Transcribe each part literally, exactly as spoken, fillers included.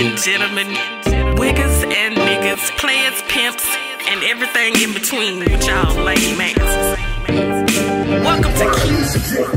and gentlemen, wiggers and niggas, players, pimps, and everything in between with y'all lame asses. Welcome to King's.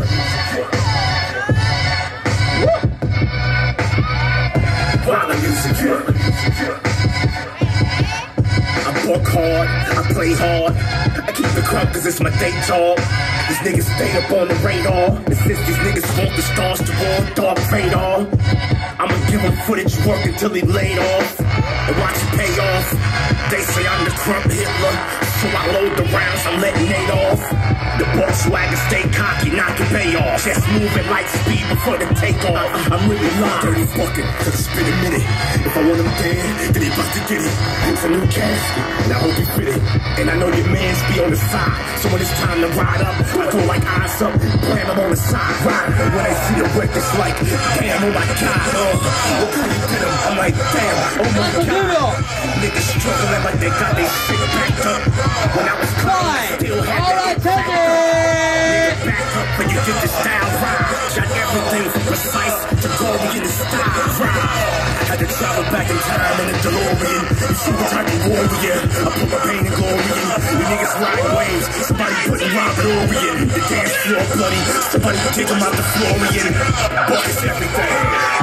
I work hard, I play hard, I keep the crowd cause it's my day job. These niggas stay up on the radar, and since these niggas want the stars to roll, dark radar, I'ma give him footage work until he laid off, and watch it pay off. They say I'm the crump Hitler, so I load the rounds, I'm letting eight off. The boss swagger stay cocky, knock your pay off. Just moving light speed before the takeoff. I'm really live, dirty fucking, cause it's been a minute. If I want him dead, then he about to get it. It's a new casket, and I hope he fit it. And I know your mans be on the side, so when it's time to ride up, I go like eyes up, blam him on the side, right? And when they see the wreck, it's like, damn, oh my god, oh, look how you did him. I'm like, damn, oh my god. Niggas struggling like they got their shit backed up. When I was coming, still had that back up. Nigga, back up when you get the style right. Shot everything from precise to glory in the style right. Had to travel back in time in a DeLorean. You super type of warrior, I put my pain and glory in. You niggas ride waves, somebody putting Robert Orion. The dance floor bloody, somebody take him out the Florian. Buckets everything.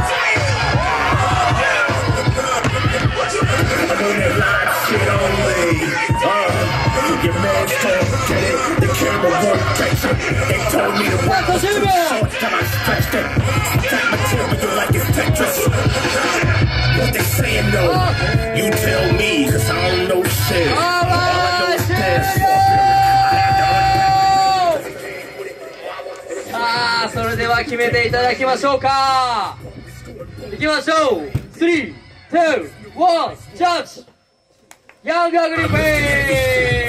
I'm on that live shit only. Uh, your man's told get it, the camera won't catch it. They told me to work was too short till I stretched it. That material like it's Tetris. What they saying though? You tell me, cause I don't know shit. All I know is this. さあ、それでは決めていただきましょうか。いきましょう。スリー、ツー、ワン、ジャッジ。ヤングアグリーフェイス。